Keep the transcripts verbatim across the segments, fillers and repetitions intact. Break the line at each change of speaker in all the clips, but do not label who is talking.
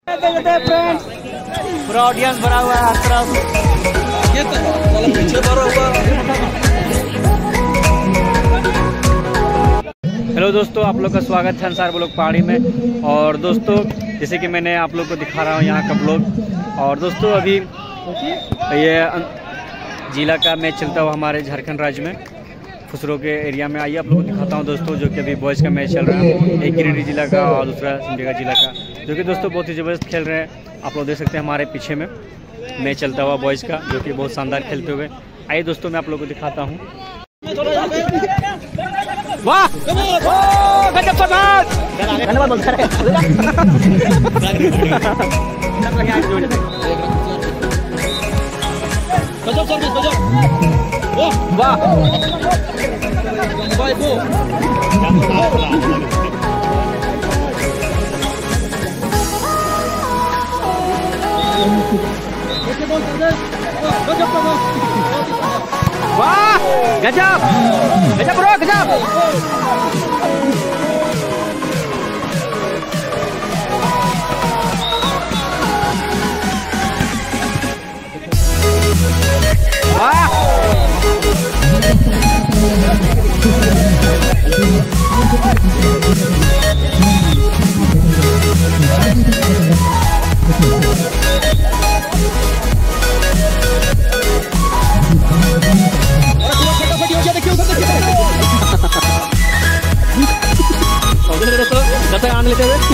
Friends पूरा audience भरा हुआ है हर तरफ। ये तो पीछे भरा हुआ। हेलो दोस्तों, आप लोग का स्वागत है अंसार ब्लॉग पहाड़ी में। और दोस्तों, जैसे कि मैंने आप लोग को दिखा रहा हूँ यहाँ का ब्लॉग। और दोस्तों, अभी ये जिला का मैच चलता हुआ हमारे झारखंड राज्य में खुसरो के एरिया में। आइए आप लोगों को दिखाता हूँ दोस्तों, जो कि अभी बॉयज़ का मैच चल रहा है। एक गिरिडीह जिला का और दूसरा सिमडेगा जिला का, जो कि दोस्तों बहुत ही ज़बरदस्त खेल रहे हैं। आप लोग देख सकते हैं हमारे पीछे में मैच चलता हुआ बॉयज़ का, जो कि बहुत शानदार खेलते हुए। आइए दोस्तों, मैं आप लोगों को दिखाता हूँ। वाह गजब शॉट! वाह वाह गजब गजब ब्रो गजब। वाह आन लेते हुए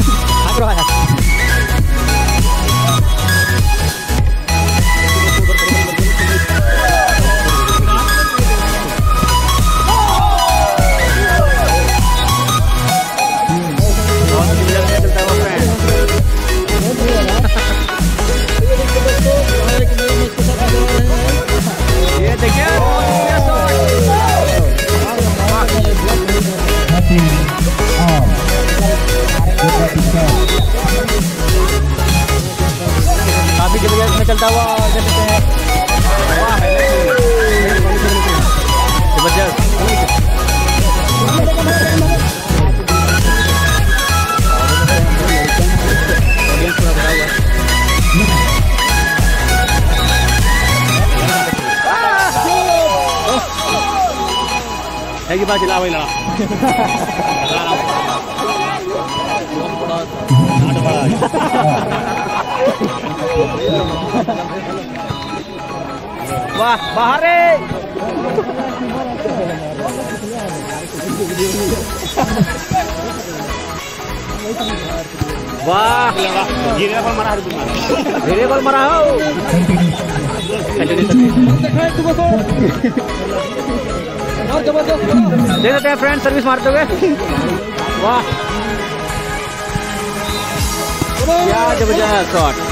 ये देखिए काफी जबरदस्त में चलता हुआ जबरदस्त। है कि बात चला वही लड़ा वाह बाहर रे। वाह धीरे बॉल मरा धीरे बॉल मरा हो। देख लेते हैं फ्रेंड सर्विस मारते हुए। वाह क्या जबरदस्त शॉट।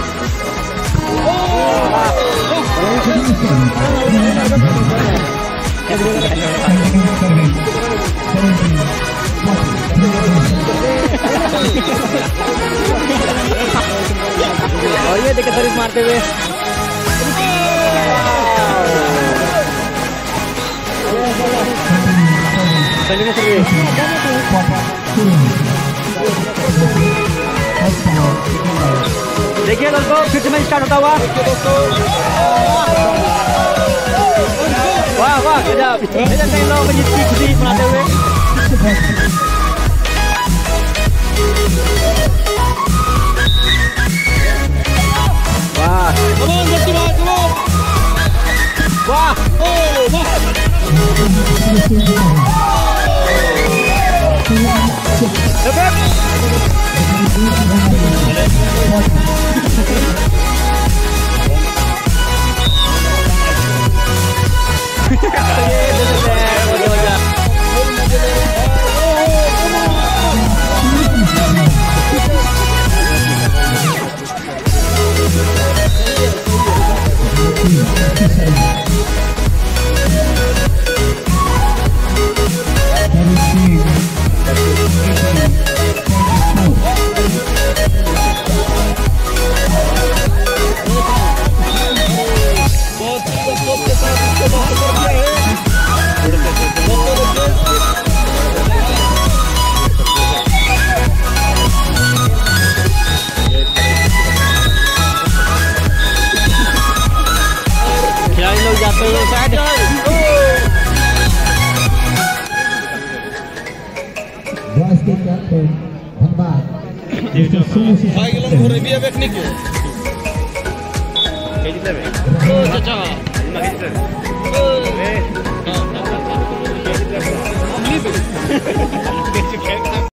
और ये देखिए सर्विस मारते हुए। देखिए दोस्तों, फिर से मैच स्टार्ट होता हुआ। वाह वाह गजब। कई लोग जीत की खुशी मनाते हुए। वाह वाह
ভাই গেলাম ঘরে বিয়ে বেকনি কে
কেজি দেবে
ও চাচা